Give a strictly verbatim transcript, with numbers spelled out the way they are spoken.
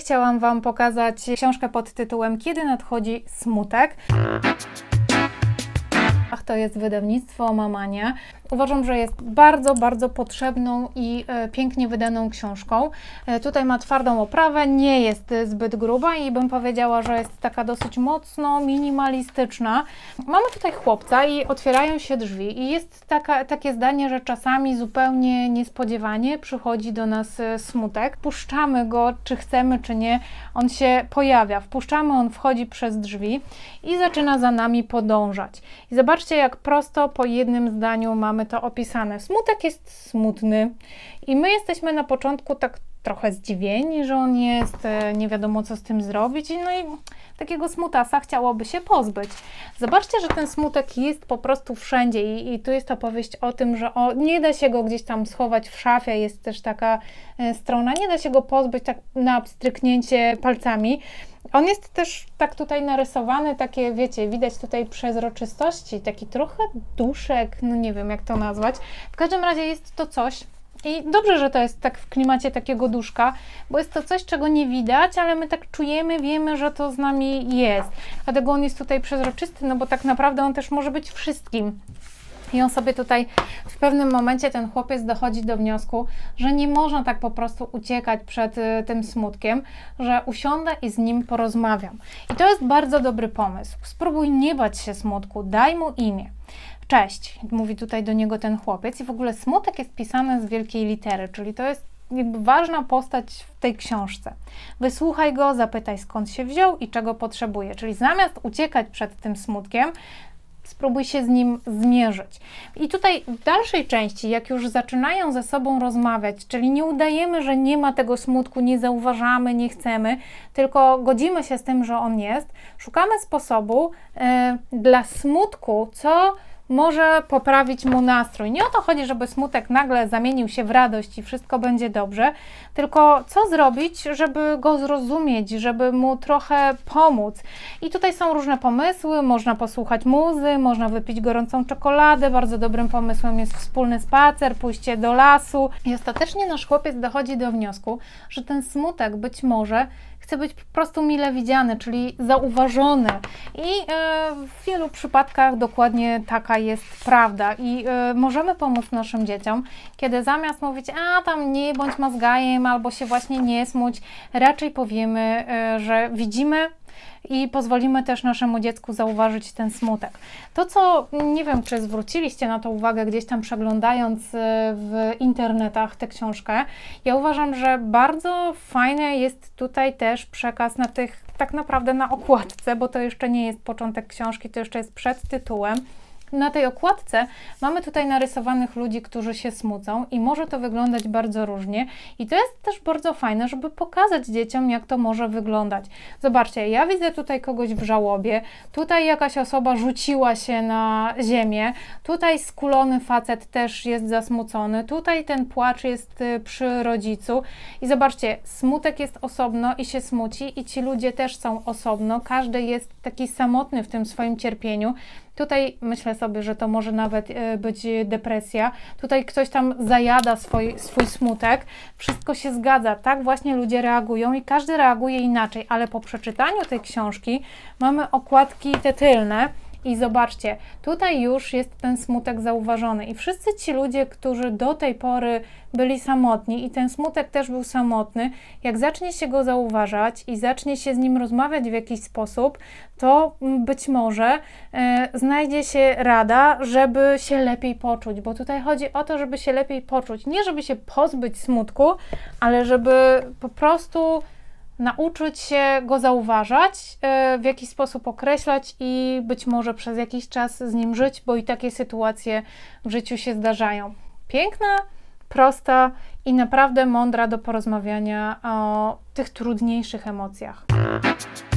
chciałam Wam pokazać książkę pod tytułem Kiedy nadchodzi smutek. Ach, to jest wydawnictwo Mamania. Uważam, że jest bardzo, bardzo potrzebną i e, pięknie wydaną książką. E, tutaj ma twardą oprawę, nie jest zbyt gruba i bym powiedziała, że jest taka dosyć mocno minimalistyczna. Mamy tutaj chłopca i otwierają się drzwi i jest taka, takie zdanie, że czasami zupełnie niespodziewanie przychodzi do nas smutek. Puszczamy go, czy chcemy, czy nie, on się pojawia. Wpuszczamy, on wchodzi przez drzwi i zaczyna za nami podążać. I zobaczcie, jak prosto po jednym zdaniu mamy Mamy to opisane. Smutek jest smutny i my jesteśmy na początku tak trochę zdziwieni, że on jest, nie wiadomo co z tym zrobić, no i takiego smutasa chciałoby się pozbyć. Zobaczcie, że ten smutek jest po prostu wszędzie i, i tu jest opowieść o tym, że o, nie da się go gdzieś tam schować w szafie, jest też taka e, strona, nie da się go pozbyć tak na stryknięcie palcami. On jest też tak tutaj narysowany, takie wiecie, widać tutaj przezroczystości, taki trochę duszek, no nie wiem jak to nazwać. W każdym razie jest to coś i dobrze, że to jest tak w klimacie takiego duszka, bo jest to coś, czego nie widać, ale my tak czujemy, wiemy, że to z nami jest. Dlatego on jest tutaj przezroczysty, no bo tak naprawdę on też może być wszystkim. I on sobie tutaj w pewnym momencie, ten chłopiec dochodzi do wniosku, że nie można tak po prostu uciekać przed y, tym smutkiem, że usiądę i z nim porozmawiam. I to jest bardzo dobry pomysł. Spróbuj nie bać się smutku, daj mu imię. Cześć, mówi tutaj do niego ten chłopiec i w ogóle smutek jest pisany z wielkiej litery, czyli to jest jakby ważna postać w tej książce. Wysłuchaj go, zapytaj skąd się wziął i czego potrzebuje, czyli zamiast uciekać przed tym smutkiem, spróbuj się z nim zmierzyć. I tutaj w dalszej części, jak już zaczynają ze sobą rozmawiać, czyli nie udajemy, że nie ma tego smutku, nie zauważamy, nie chcemy, tylko godzimy się z tym, że on jest, szukamy sposobu e, dla smutku, co może poprawić mu nastrój. Nie o to chodzi, żeby smutek nagle zamienił się w radość i wszystko będzie dobrze, tylko co zrobić, żeby go zrozumieć, żeby mu trochę pomóc. I tutaj są różne pomysły, można posłuchać muzy, można wypić gorącą czekoladę, bardzo dobrym pomysłem jest wspólny spacer, pójście do lasu. I ostatecznie nasz chłopiec dochodzi do wniosku, że ten smutek być może chce być po prostu mile widziany, czyli zauważony. I e, w wielu przypadkach dokładnie taka jest prawda. I e, możemy pomóc naszym dzieciom, kiedy zamiast mówić, a tam nie bądź mazgajem, albo się właśnie nie smuć, raczej powiemy, e, że widzimy i pozwolimy też naszemu dziecku zauważyć ten smutek. To, co nie wiem, czy zwróciliście na to uwagę gdzieś tam przeglądając w internetach tę książkę, ja uważam, że bardzo fajny jest tutaj też przekaz na tych, tak naprawdę na okładce, bo to jeszcze nie jest początek książki, to jeszcze jest przed tytułem. Na tej okładce mamy tutaj narysowanych ludzi, którzy się smucą i może to wyglądać bardzo różnie i to jest też bardzo fajne, żeby pokazać dzieciom, jak to może wyglądać. Zobaczcie, ja widzę tutaj kogoś w żałobie, tutaj jakaś osoba rzuciła się na ziemię, tutaj skulony facet też jest zasmucony, tutaj ten płacz jest przy rodzicu i zobaczcie, smutek jest osobno i się smuci i ci ludzie też są osobno, każdy jest taki samotny w tym swoim cierpieniu. Tutaj myślę sobie, że to może nawet być depresja. Tutaj ktoś tam zajada swój, swój smutek. Wszystko się zgadza. Tak właśnie ludzie reagują i każdy reaguje inaczej. Ale po przeczytaniu tej książki mamy okładki te tylne. I zobaczcie, tutaj już jest ten smutek zauważony i wszyscy ci ludzie, którzy do tej pory byli samotni i ten smutek też był samotny, jak zacznie się go zauważać i zacznie się z nim rozmawiać w jakiś sposób, to być może e, znajdzie się rada, żeby się lepiej poczuć, bo tutaj chodzi o to, żeby się lepiej poczuć, nie żeby się pozbyć smutku, ale żeby po prostu nauczyć się go zauważać, w jakiś sposób określać i być może przez jakiś czas z nim żyć, bo i takie sytuacje w życiu się zdarzają. Piękna, prosta i naprawdę mądra do porozmawiania o tych trudniejszych emocjach.